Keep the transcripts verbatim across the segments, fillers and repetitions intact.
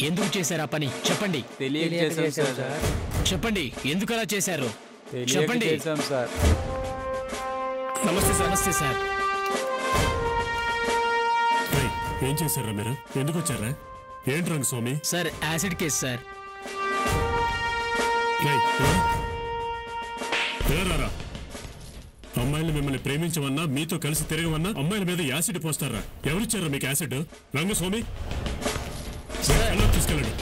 ఎందుకు చేశారు ఆ పని చెప్పండి. చెప్పండి ఎందుకు అలా చేశారు చెప్పండి. నమస్తే సార్. నమస్తే సార్. ఏం చేశారా మీరు? ఎందుకు వచ్చారా? ఏంటి Ranga Swamy? Sir acid case sir. అమ్మాయిలు మిమ్మల్ని ప్రేమించమన్నా మీతో కలిసి తిరగమన్నా అమ్మాయిల మీద యాసిడ్ పోస్తారా? ఎవరిచ్చారా మీకు యాసిడ్? రంగస్వామి తీసుకెళ్ళండి.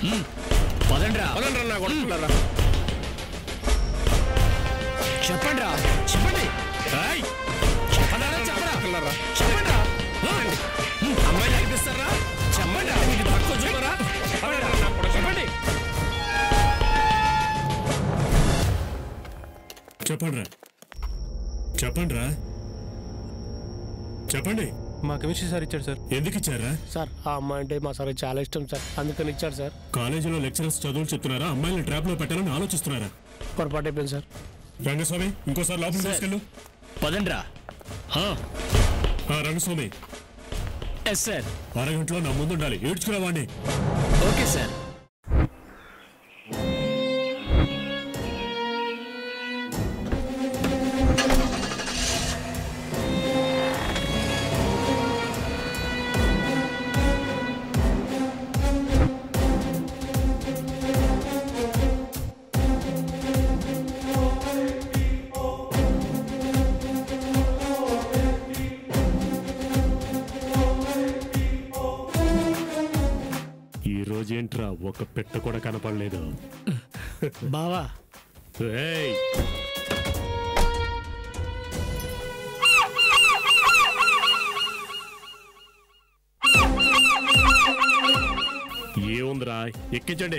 చెప్పండి రా చెప్పండి చెప్పండి అమ్మాయిలు అనిపిస్తారా? చెప్పండి తక్కువ చూపరా? చెప్పండి చెప్పండి రా చెప్పండి రా చెప్పండి. మా కెమిస్ట్రీ సార్ ఇచ్చాడు సార్. ఎందుకు ఇచ్చారా? సార్ ఆ అమ్మాయి అంటే మా సార్ చాలా ఇష్టం సార్, అందుకని ఇచ్చాడు సార్. కాలేజీలో లెక్చరర్స్ చదువులు చెప్తున్నారా? అమ్మాయిలను ట్రాప్ లో పెట్టాలని ఆలోచిస్తున్నారా? పొరపాటు అయిపోయింది సార్. రంగస్వామి ఇంకోసారి లోపల తీసుకెళ్ళు. పదండ్రా. Rangaswamy yes sir. అరగంటలో నా ముందు ఉండాలి. ఏడ్చుకురావాణ్ణి. Okay sir. ఏంట్రా ఒక పెట్ట కూడా కనపడలేదు బావా. ఏముందిరా ఎక్కించండి.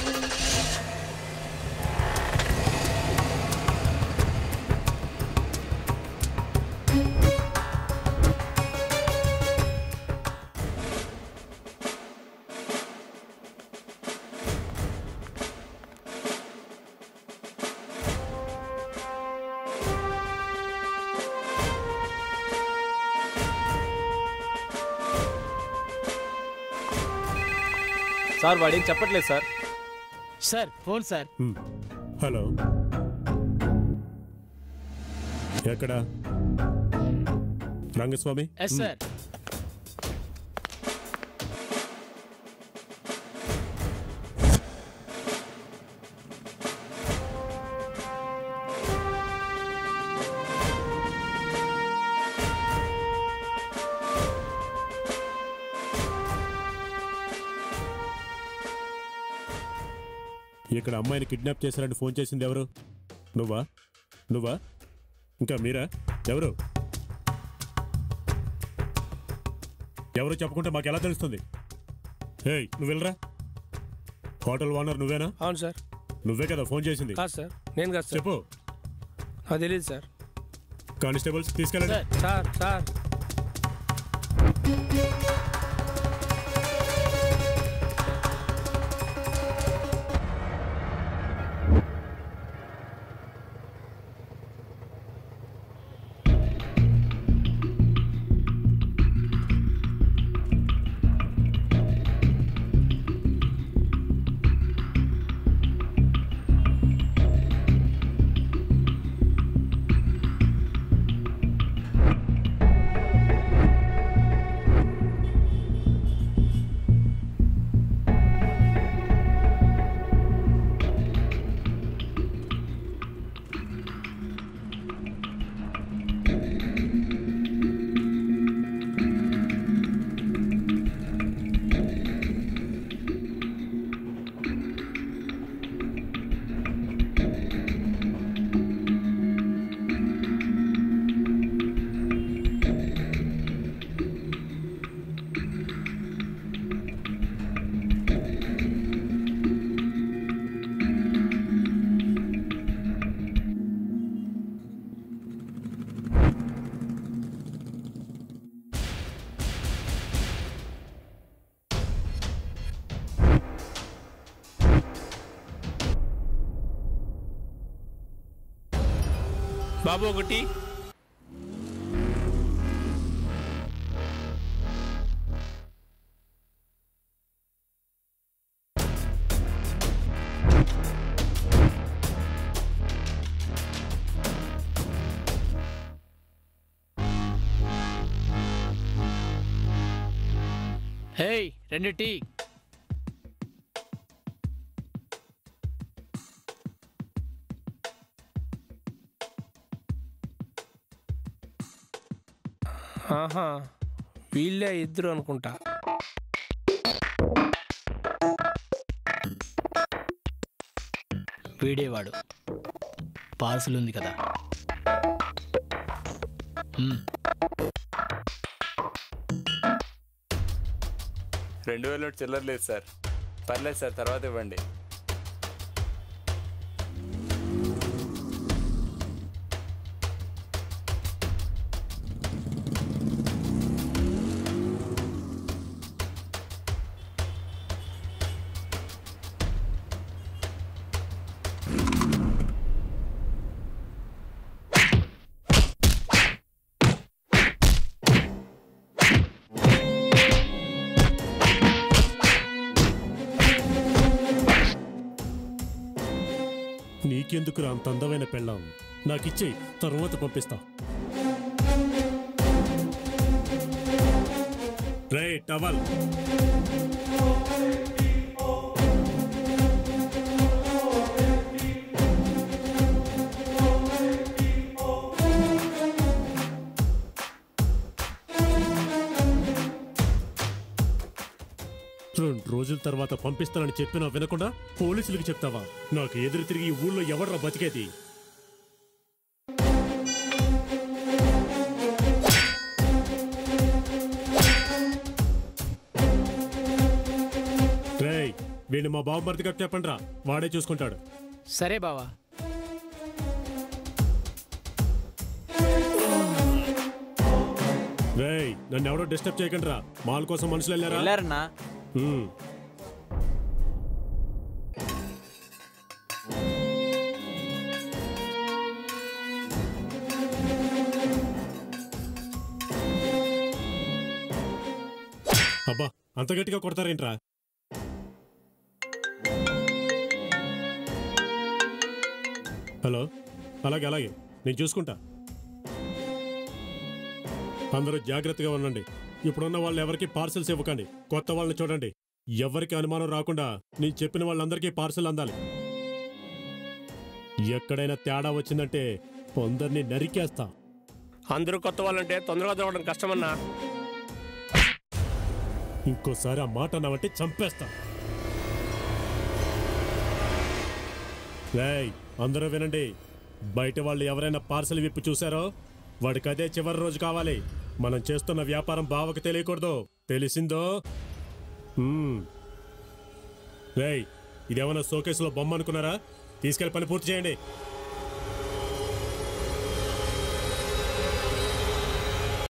సార్ వాడేం చెప్పట్లేదు sir. Sir phone sir. Hello ఎక్కడ? రంగస్వామి. Yes sir. ఇక్కడ అమ్మాయిని కిడ్నాప్ చేశారని ఫోన్ చేసింది ఎవరు? నువ్వా? నువ్వా? ఇంకా మీరా? ఎవరు? ఎవరు చెప్పకుంటే మాకు ఎలా తెలుస్తుంది? ఏయ్ నువ్వు వెళ్ళరా. హోటల్ ఓనర్ నువ్వేనా? అవును సార్. నువ్వే కదా ఫోన్ చేసింది? కాదు సార్, నేను కాదు సార్. చెప్పు. అది తెలియదు సార్. కానిస్టేబుల్స్ తీసుకెళ్ళండి. సార్ సార్ బాబు ఒకటి. హేయ్ రెండు టీ. ఆహా వీళ్ళే ఇద్దరు అనుకుంటా. వీడేవాడు పార్సల్ ఉంది కదా. మ్మ్. రెండు వేల చిల్లర లేదు సార్. పర్లేదు సార్, తర్వాత ఇవ్వండి. నీకెందుకురా అంత అందమైన పెళ్ళాం? నాకిచ్చే తర్వాత పంపిస్తా. రే టవల్. రెండు రోజుల తర్వాత పంపిస్తానని చెప్పినా వినకుండా పోలీసులకు చెప్తావా? నాకు ఎదురు తిరిగి ఈ ఊళ్ళో ఎవడ్రా బతికేది? రేయ్, వీడిని మా బాబు మరిది గారికి చెప్పండి రా, వాడే చూసుకుంటాడు. సరే బావా. రేయ్, నన్ను ఎవడో డిస్టర్బ్ చేయకండి రా. మాల్ కోసం మనుషులు వెళ్ళారా? వెళ్ళారన్నా. హ్మ్. అబ్బా, అంత గట్టిగా కొడతారేంట్రా? హలో, అలాగే అలాగే నేను చూసుకుంటా. అందరూ జాగ్రత్తగా ఉండండి. ఇప్పుడున్న వాళ్ళు ఎవరికి పార్సల్స్ ఇవ్వకండి. కొత్త వాళ్ళని చూడండి. ఎవరికి అనుమానం రాకుండా నేను చెప్పిన వాళ్ళందరికీ పార్సల్ అందాలి. ఎక్కడైనా తేడా వచ్చిందంటే కొందరిని నరికేస్తా. అందరూ కొత్త వాళ్ళంటే తొందరగా దొరకడం కష్టమన్నా. ఇంకోసారి ఆ మాట అన్నావంటే చంపేస్తా. రేయ్, అందరూ వినండి. బయట వాళ్ళు ఎవరైనా పార్సల్ విప్పి చూసారో వాడికి అదే చివరి రోజు కావాలి. మనం చేస్తున్న వ్యాపారం బావకు తెలియకూడదు. తెలిసిందో? హ్మ్. రేయ్, ఇదేమన్నా షోకేసులో బొమ్మ అనుకున్నారా? తీసుకెళ్లి పని పూర్తి చేయండి.